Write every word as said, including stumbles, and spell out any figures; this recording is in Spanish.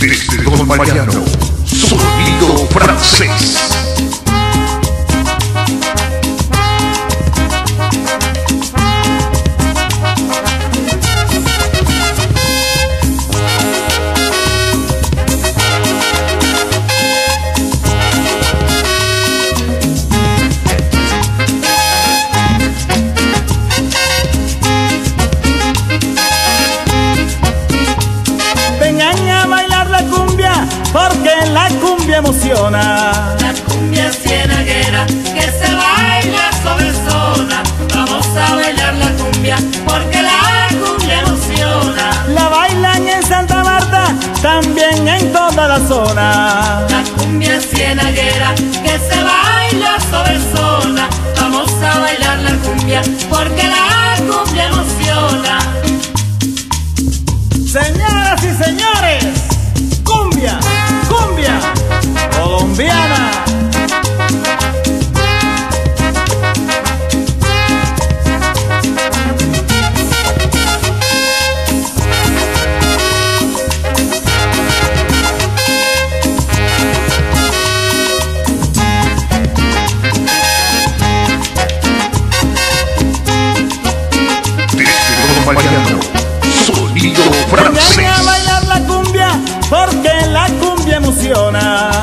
Desde Don Mariano, sonido francés. Porque la cumbia emociona. La cumbia cienaguera que se baila sobre zona. Vamos a bailar la cumbia porque la cumbia emociona. La bailan en Santa Marta, también en toda la zona. La cumbia cienaguera que se baila sobre zona. Vamos a bailar la cumbia porque la cumbia emociona. Señoras y señores, cumbia, cumbia colombiana. Desde Don Mariano, sonido francés. Vengan a bailar la cumbia porque la cumbia emociona.